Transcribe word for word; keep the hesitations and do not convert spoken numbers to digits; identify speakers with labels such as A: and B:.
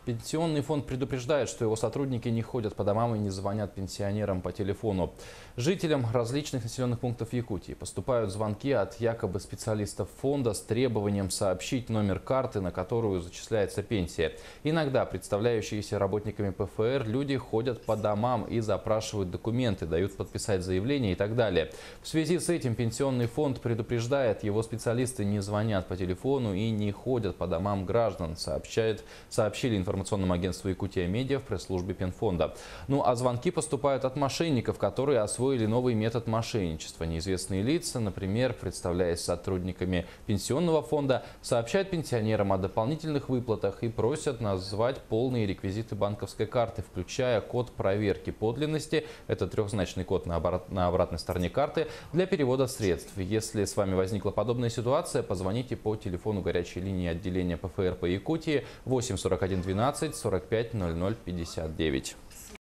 A: Пенсионный фонд предупреждает, что его сотрудники не ходят по домам и не звонят пенсионерам по телефону. Жителям различных населенных пунктов Якутии поступают звонки от якобы специалистов фонда с требованием сообщить номер карты, на которую зачисляется пенсия. Иногда представляющиеся работниками ПФР люди ходят по домам и запрашивают документы, дают подписать заявление и так далее. В связи с этим пенсионный фонд предупреждает, его специалисты не звонят по телефону и не ходят по домам граждан, сообщает, сообщили информационному агентству «Якутия Медиа» в пресс-службе Пенфонда. Ну а звонки поступают от мошенников, которые освоили новый метод мошенничества. Неизвестные лица, например, представляясь сотрудниками пенсионного фонда, сообщают пенсионерам о дополнительных выплатах и просят назвать полные реквизиты банковской карты, включая код проверки подлинности, это трехзначный код на, оборот, на обратной стороне карты, для перевода средств. Если с вами возникла подобная ситуация, позвоните по телефону горячей линии отделения ПФР по Якутии восемь сорок один двенадцать сорок пять ноль ноль пятьдесят девять.